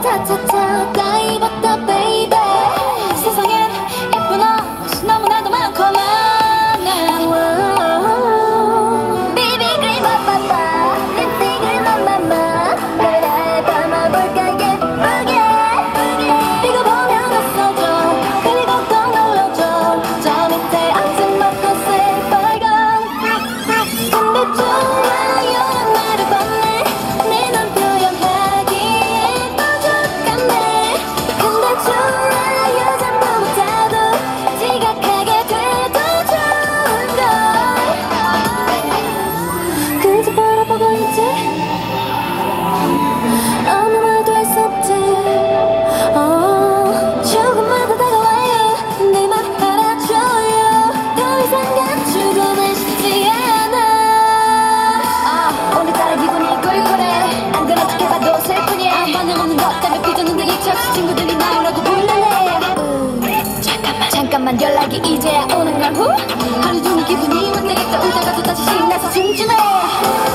차차차 다 입었다 baby. 세상엔 예쁜 옷 너무나도 많고 많아. 비비그림 빠빠빠 립스틱을 맘맘마 너를 담아볼까 예쁘게. 이거 보면 웃어줘 그리고 꼭 눌러줘 저 밑에 아침부터 새빨간. 근데 좋아요 말을 건네 내 맘 표현하기엔 부족하네. 근데 좋아요 전부부터도 지각하게 돼도 좋은걸. 그저 바라보고 있지 아무 말도 할 수 없지. 조금만 더 다가와요 내 맘 알아줘요. 더 이상 감추고는 싶지 않아. 오늘따라 기분이 꿀꿀해 안 그래 어떻게 봐도 슬프냐. 반응 없는 것 때문에 삐져는 들이쳐 친구들이 나오라고 불러내. 잠깐만 연락이 이제야 오는 걸 후. 하루 종일 기분이 못 되겠다 울다가도 다시 신나서 춤추네.